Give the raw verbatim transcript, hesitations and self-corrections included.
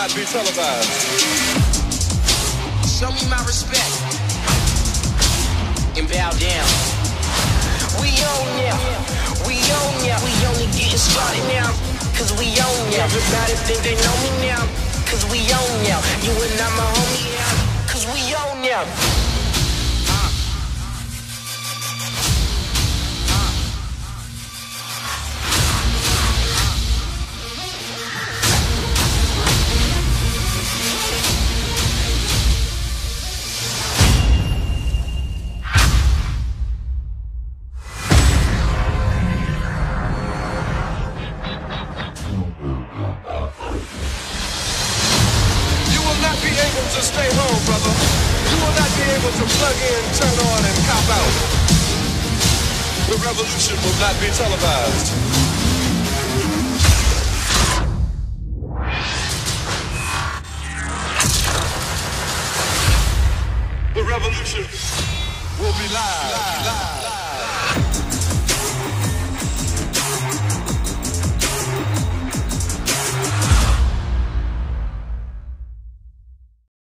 not be televised. Show me my respect and bow down. We own now, we own now. We only getting started now, cause we own now. Everybody think they know me now, cause we own now. You and I, my homie, yeah, cause we own now. To stay home, brother. You will not be able to plug in, turn on, and cop out. The revolution will not be televised. The revolution will be live. live, live.